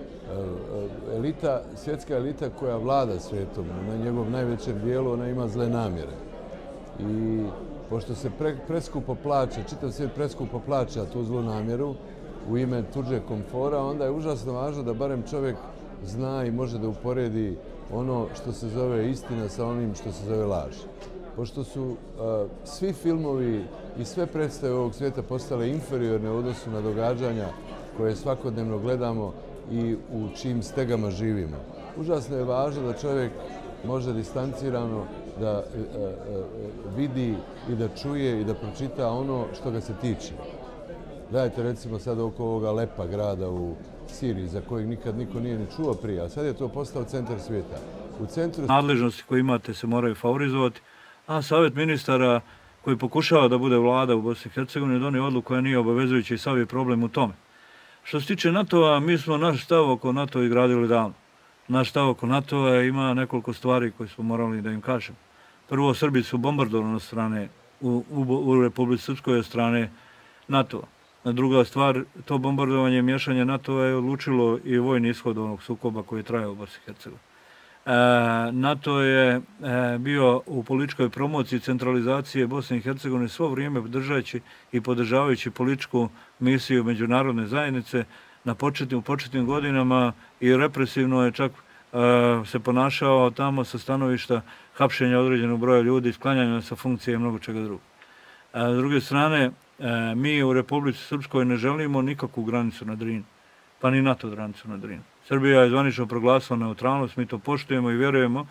Speaker 5: Svjetska elita koja vlada svijetom, na njegov najvećem dijelu, ona ima zle namjere. I pošto se preskupo plaća, čitav svijet preskupo plaća tu zlu namjeru u ime tuđe komfora, onda je užasno važno da barem čovjek zna i može da uporedi ono što se zove istina sa onim što se zove laž. Pošto su svi filmovi i sve predstave ovog svijeta postale inferiorne u odnosu na događanja koje svakodnevno gledamo i u čijim stegama živimo. Užasno je važno da čovjek može distancirano da vidi i da čuje i da pročita ono što ga se tiče. Gledajte recimo sad oko ovoga Alepa grada u Siriji, za kojeg nikad niko nije ni čuo prije, a sad je to postao centar svijeta.
Speaker 8: Nadležnosti koje imate se moraju favorizovati, a Savjet ministara koji pokušava da bude vlada u Bosni i Hercegovini donio odluku koja nije obavezujuća i sav je problem u tome. Što se tiče NATO-a, mi smo naš stav oko NATO izgradili davno. Naš stav oko NATO-a ima nekoliko stvari koje smo morali da im kažemo. Prvo, Srbi su bombardovani od strane, u Republici Srpskoj od strane NATO-a. Druga stvar, to bombardovanje i miješanje NATO-a je odlučilo i vojni ishod onog sukoba koji je trajao u Bosni i Hercegovini. NATO je bio u političkoj promociji centralizacije Bosne i Hercegovine svo vrijeme držajući i podržavajući političku misiju međunarodne zajednice u početnim godinama i represivno je čak se ponašao tamo sa stanovišta hapšenja određenog broja ljudi, sklanjanja sa funkcije i mnogo čega drugog. S druge strane, mi u Republici Srpskoj ne želimo nikakvu granicu na Drini. pa ni NATO granicu na Drini. Srbija je zvanično proglasila neutralnost, mi to poštujemo i vjerujemo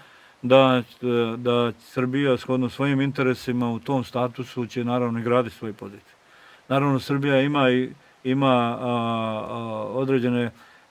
Speaker 8: da Srbija shodno svojim interesima u tom statusu će naravno i graditi svoje pozicije. Naravno, Srbija ima određene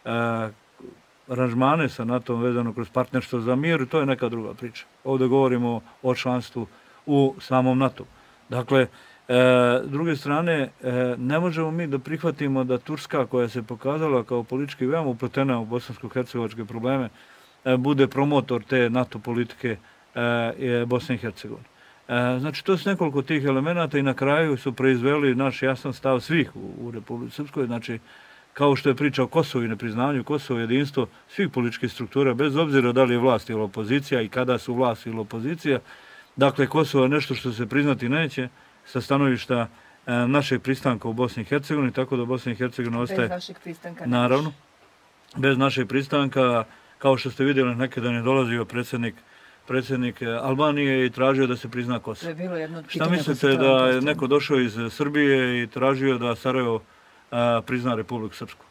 Speaker 8: aranžmane sa NATO-om vezano kroz partnerstvo za mir i to je neka druga priča. Ovdje govorimo o članstvu u samom NATO. Dakle, s druge strane, ne možemo mi da prihvatimo da Turska, koja se pokazala kao politički veoma upletena u bosansko-hercegovačke probleme, bude promotor te NATO politike Bosne i Hercegovine. Znači, to su nekoliko tih elemenata i na kraju su proizveli naš jasan stav svih u Republici Srpskoj. Znači, kao što je priča o Kosovu i nepriznanju Kosova, jedinstvo svih političkih struktura, bez obzira da li je vlast ili opozicija i kada su vlast ili opozicija. Dakle, Kosovo je nešto što se priznati neće sa stanovišta našeg pristanka u Bosni i Hercegovini, tako da Bosna i Hercegovina ostaje...
Speaker 1: Bez vašeg pristanka.
Speaker 8: Naravno. Bez našeg pristanka, kao što ste vidjeli, nekada je dolazio predsjednik Albanije i tražio da se prizna Kosovo. Šta mislite da je neko došao iz Srbije i tražio da Sarajevo prizna Republiku Srpsku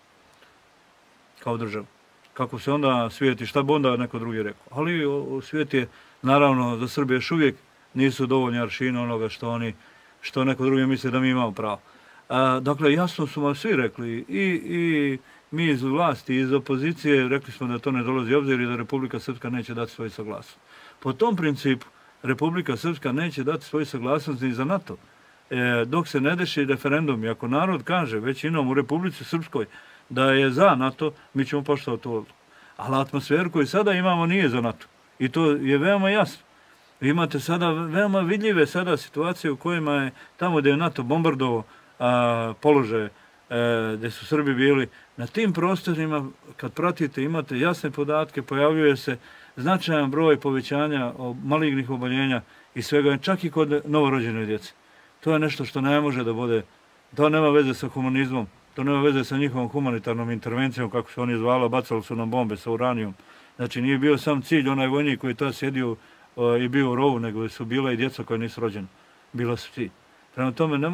Speaker 8: kao državu? Kako se onda svijet i šta bi onda neko drugi rekao? Ali svijet je, naravno, za Srbije još uvijek nisu dovoljni aršina onoga što neko drugi misli da mi imamo pravo. Dakle, jasno su vam svi rekli, i mi iz vlasti, iz opozicije, rekli smo da to ne dolazi u obzir i da Republika Srpska neće dati svoj saglasnost. Po tom principu, Republika Srpska neće dati svoj saglasnost ni za NATO. Dok se ne deši referendum i ako narod kaže većinom u Republici Srpskoj da je za NATO, mi ćemo poštovati tu odluku. Ali atmosferu koju sada imamo nije za NATO. I to je veoma jasno. Vi imate sada veoma vidljive sada situacije u kojima je tamo gdje je NATO bombardovao položaje gdje su Srbi bili. Na tim prostorima, kad pratite, imate jasne podatke, pojavljuje se značajan broj povećanja malignih oboljenja i svega, čak i kod novorođene djece. To je nešto što ne može da bude, to nema veze sa humanizmom, to nema veze sa njihovom humanitarnom intervencijom, kako se oni zvala, bacali su nam bombe sa uranijom. Znači, nije bio sam cilj onaj vojnik koji to sjedio i bio u rovu, nego su bila i djeca koja nisu rođena. Bila su cilj. Prema tome,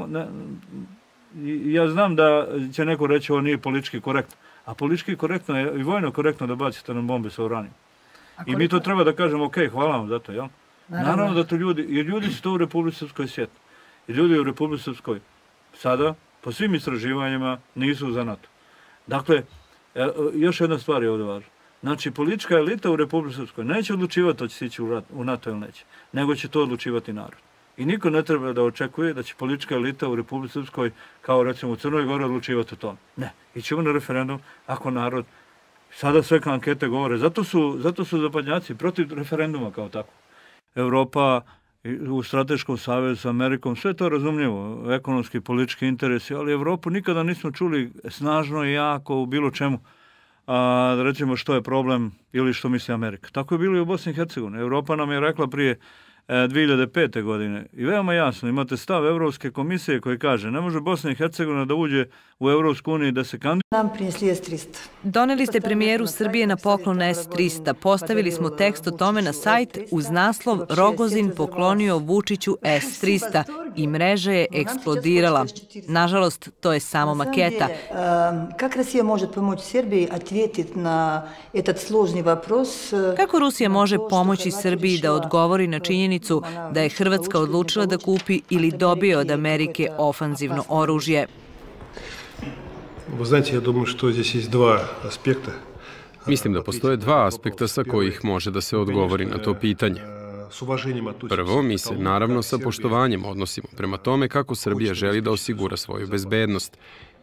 Speaker 8: ja znam da će neko reći ovo nije politički korektno, a politički korektno je i vojno korektno da bacite nam bombe sa uranijom. I mi to treba da kažemo, ok, hvala vam za to, jel? Naravno da to ljudi, jer ljudi su to u Republici Srpskoj svijetu. I ljudi u Republici Srpskoj sada, po svim istraživanjima, nisu za NATO. Dakle, još jedna stvar je ovdje važna. Znači, politička elita u Republici Srpskoj neće odlučivati da će se ići u NATO ili neće, nego će to odlučivati narod. I niko ne treba da očekuje da će politička elita u Republici Srpskoj, kao recimo u Crnoj Gori, odlučivati o tome. Ne, ićemo na referendum ako narod, sada sve ankete govore, zato su zapadnjaci protiv referenduma kao tako. Evropa u strateškom savezu sa Amerikom, sve to razumljivo, ekonomski, politički interesi, ali Evropu nikada nismo čuli snažno i jako u bilo čemu, da recimo što je problem ili što misli Amerika. Tako je bilo i u Bosni i Hercegovini. Evropa nam je rekla prije 2005. godine i veoma jasno, imate stav Evropske komisije koji kaže ne može Bosna i Hercegovina da uđe u Evropsku uniju da se kandiduje.
Speaker 1: Nam prinesli S-300.
Speaker 2: Doneli ste premijeru Srbije na poklon S-300. Postavili smo tekst o tome na sajt uz naslov Rogozin poklonio Vučiću S-300 i mreža je eksplodirala. Nažalost, to je samo maketa.
Speaker 1: Kako Rusija može pomoći Srbiji ответить na этот сложный вопрос?
Speaker 2: Kako Rusija može pomoći Srbiji da odgovori na činjenicu da je Hrvatska odlučila da kupi ili dobije od Amerike ofanzivno oružje?
Speaker 3: Вы знаете, я думаю, что здесь есть два аспекта.
Speaker 4: Mislim da postoje dva aspekta sa kojih može da se odgovori na to pitanje. Prvo, mi se naravno sa poštovanjem odnosimo prema tome kako Srbija želi da osigura svoju bezbednost.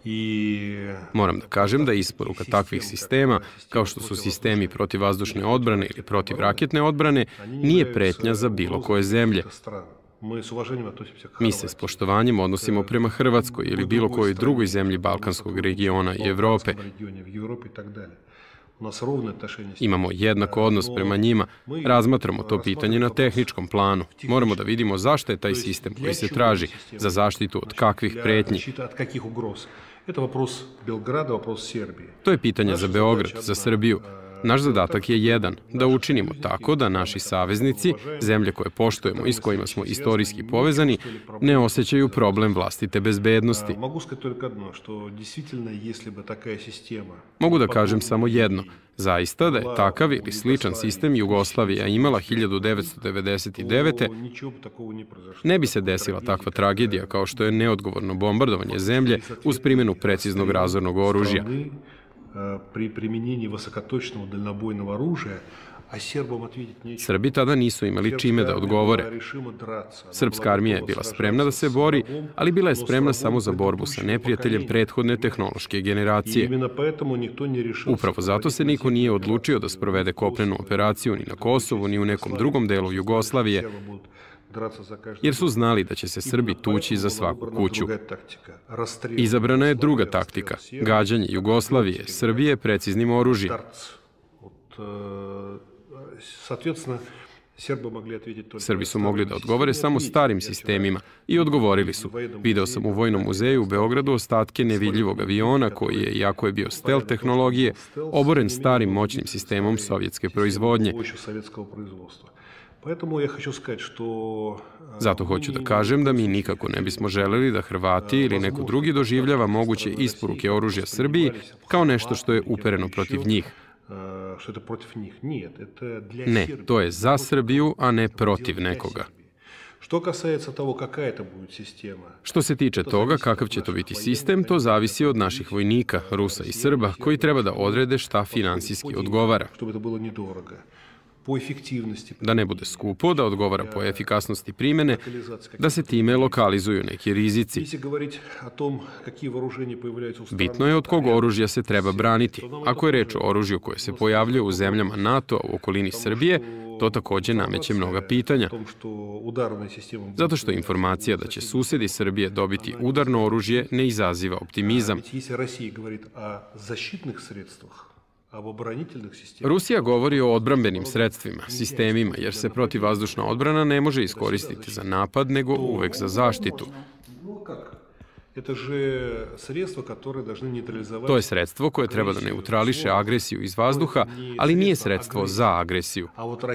Speaker 4: Moram da kažem da isporuka takvih sistema, kao što su sistemi protivvazdušne odbrane ili protivraketne odbrane, nije pretnja za bilo koje zemlje. Mi se s poštovanjem odnosimo prema Hrvatskoj ili bilo kojoj drugoj zemlji Balkanskog regiona i Evrope. Imamo jednak odnos prema njima, razmatramo to pitanje na tehničkom planu. Moramo da vidimo zašto je taj sistem koji se traži, za zaštitu od kakvih pretnji. To je pitanje za Beograd, za Srbiju. Naš zadatak je jedan, da učinimo tako da naši saveznici, zemlje koje poštujemo i s kojima smo istorijski povezani, ne osjećaju problem vlastite bezbednosti. Mogu da kažem samo jedno. Zaista da je takav ili sličan sistem Jugoslavija imala 1999. ne bi se desila takva tragedija kao što je neodgovorno bombardovanje zemlje uz primjenu preciznog razornog oružja. Srbi tada nisu imali čime da odgovore. Srpska armija je bila spremna da se bori, ali bila je spremna samo za borbu sa neprijateljem prethodne tehnološke generacije. Upravo zato se niko nije odlučio da sprovede kopnenu operaciju ni na Kosovu, ni u nekom drugom delu Jugoslavije, jer su znali da će se Srbi tući za svaku kuću. Izabrana je druga taktika, gađanje Jugoslavije, Srbije preciznim oružjem. Srbi su mogli da odgovore samo starim sistemima i odgovorili su. Video sam u Vojnom muzeju u Beogradu ostatke nevidljivog aviona koji je, iako je bio stealth tehnologije, oboren starim moćnim sistemom sovjetske proizvodnje. Zato hoću da kažem da mi nikako ne bismo želeli da Hrvati ili neko drugi doživljava moguće isporuke oružja Srbiji kao nešto što je upereno protiv njih. Ne, to je za Srbiju, a ne protiv nekoga. Što se tiče toga kakav će to biti sistem, to zavisi od naših vojnika, Rusa i Srba, koji treba da odrede šta finansijski odgovara. Da ne bude skupo, da odgovara po efikasnosti primene, da se time lokalizuju neki rizici. Bitno je od kog oružja se treba braniti. Ako je reč o oružju koje se pojavljuje u zemljama NATO u okolini Srbije, to takođe nameće mnoga pitanja. Zato što informacija da će susedi Srbije dobiti udarno oružje ne izaziva optimizam. Rusija govori o odbrambenim sredstvima, sistemima, jer se protivvazdušna odbrana ne može iskoristiti za napad, nego uvek za zaštitu. To je sredstvo koje treba da neutrališe agresiju iz vazduha, ali nije sredstvo za agresiju.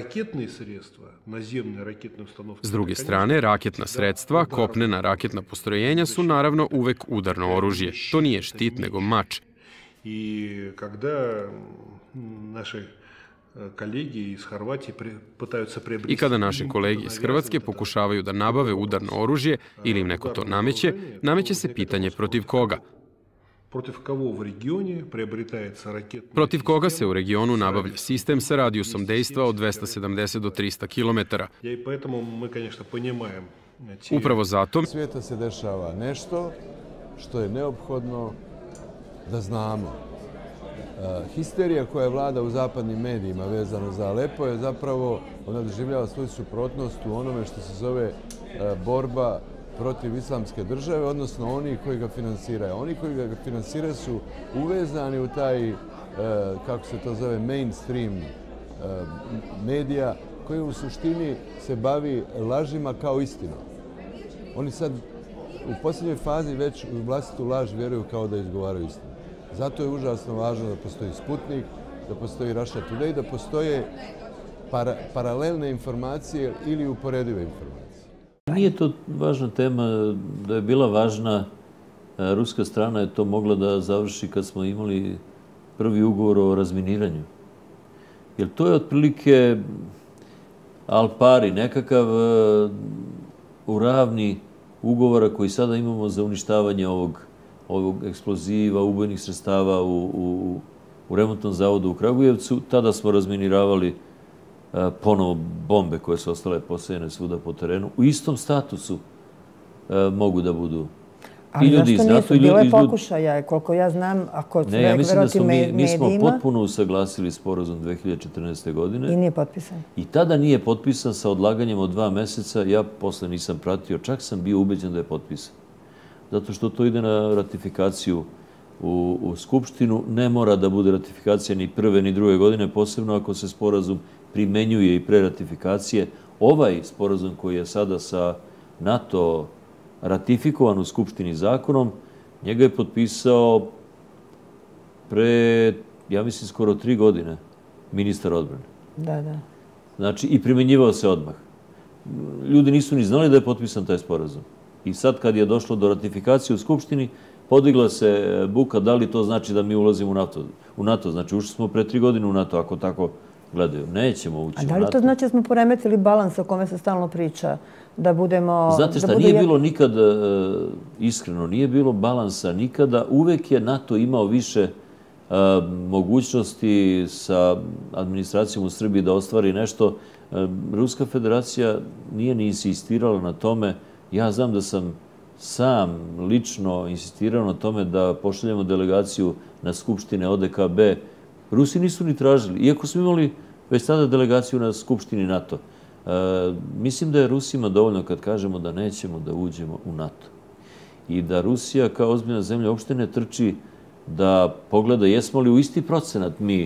Speaker 4: S druge strane, raketna sredstva, kopnena raketna postrojenja su naravno uvek udarno oružje. To nije štit, nego mač. I kada naše kolege iz Hrvatske pokušavaju da nabave udarno oružje ili im neko to nameće se pitanje protiv koga. Protiv koga se u regionu nabavlja sistem sa radijusom dejstva od 270 do 300 km. Upravo zato
Speaker 5: svijeta se dešava nešto što je neophodno da znamo. Histerija koja vlada u zapadnim medijima vezano za Alepo je zapravo, ona doživljava svoju suprotnost u onome što se zove borba protiv islamske države, odnosno oni koji ga finansiraju. Oni koji ga finansiraju su uvezani u taj, kako se to zove, mainstream medija, koji u suštini se bavi lažima kao istinom. Oni sad u posljednjoj fazi već u vlastitu laž vjeruju kao da izgovaraju istinu. Zato je užasno važno da postoji Sputnik, da postoji Russia Today, da postoje paralelne informacije ili uporedive informacije.
Speaker 6: Nije to važna tema, da je bila važna, ruska strana je to mogla da završi kad smo imali prvi ugovor o razminiranju. Jer to je otprilike al pari, nekakav uravni ugovora koji sada imamo za uništavanje ovog eksploziva, ubojnih sredstava u remontnom zavodu u Kragujevcu. Tada smo razminiravali ponovo bombe koje su ostale posejene svuda po terenu. U istom statusu mogu da budu i ljudi iz NATO.
Speaker 7: Bilo je pokušaja, koliko ja znam, ako
Speaker 6: ne, ja mislim da smo mi smo potpuno usaglasili sporazum 2014. godine.
Speaker 7: I nije potpisan.
Speaker 6: I tada nije potpisan sa odlaganjem od 2 meseca. Ja posle nisam pratio, čak sam bio ubeđen da je potpisan. Zato što to ide na ratifikaciju u Skupštinu. Ne mora da bude ratifikacija ni prve ni druge godine, posebno ako se sporazum primenjuje i pre ratifikacije. Ovaj sporazum koji je sada sa NATO ratifikovan u Skupštini zakonom, njega je potpisao pre, ja mislim, skoro 3 godine ministar odbrane.
Speaker 7: Da, da.
Speaker 6: Znači, i primjenjivao se odmah. Ljudi nisu ni znali da je potpisan taj sporazum. I sad kad je došlo do ratifikacije u Skupštini, podigla se buka da li to znači da mi ulazimo u NATO. Znači, ušli smo pre 3 godine u NATO, ako tako gledaju. Nećemo ući u NATO.
Speaker 7: A da li to znači da smo poremetili balans o kome se stalno priča? Da budemo...
Speaker 6: Znate šta, nije bilo nikada, iskreno, nije bilo balansa nikada. Uvek je NATO imao više mogućnosti sa administracijom u Srbiji da ostvari nešto. Ruska federacija nije ni insistirala na tome. Ja znam da sam sam lično insistirao na tome da pošaljemo delegaciju na Skupštine ODKB. Rusi nisu ni tražili, iako smo imali već tada delegaciju na Skupštini NATO. Mislim da je Rusima dovoljno kad kažemo da nećemo da uđemo u NATO. I da Rusija kao ozbiljna zemlja uopšte ne trči da pogleda jesmo li u isti procenat mi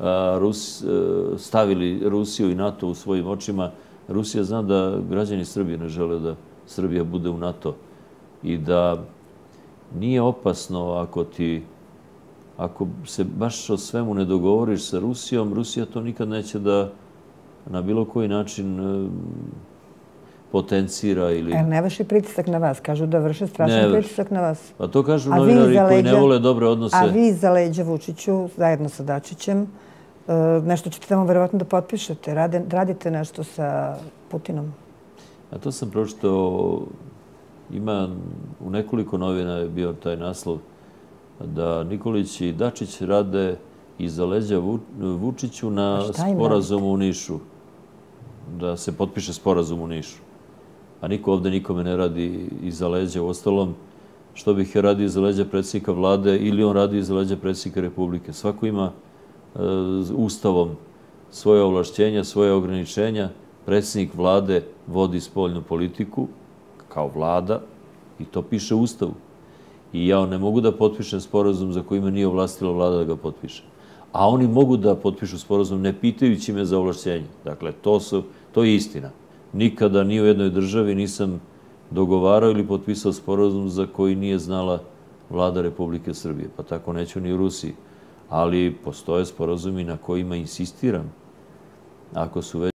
Speaker 6: stavili Rusiju i NATO u svojim očima. Rusija zna da građani Srbije ne žele da Srbija bude u NATO i da nije opasno ako se baš o svemu ne dogovoriš sa Rusijom, Rusija to nikad neće da na bilo koji način potencira ili...
Speaker 7: Ne vrši pritisak na vas? Kažu da vrše strašan pritisak na vas.
Speaker 6: Pa to kažu novinari koji ne vole dobre odnose.
Speaker 7: A vi za leđa Vučiću, zajedno sa Dačićem, nešto ćete tamo verovatno da potpišete. Radite nešto sa Putinom?
Speaker 6: A to sam pročitao, ima u nekoliko novina je bio taj naslov da Nikolić i Dačić rade iza leđa Vučiću na sporazumu u Nišu. Da se potpiše sporazum u Nišu. A niko ovde nikome ne radi iza leđa. Uostalom, što bih je radio iza leđa predsjednika vlade ili on radi iza leđa predsjednika Republike. Svako ima ustavom svoje ovlašćenja, svoje ograničenja. Predsjednik vlade vodi spoljnu politiku kao vlada i to piše u ustavu. I ja ne mogu da potpišem sporazum za koji me nije ovlastila vlada da ga potpiše. A oni mogu da potpišu sporazum ne pitajući me za ovlašćenje. Dakle, to je istina. Nikada ni u jednoj državi nisam dogovarao ili potpisao sporazum za koji nije znala vlada Republike Srbije. Pa tako neću ni u Rusiji. Ali postoje sporazumi na kojima insistiram. Ako su već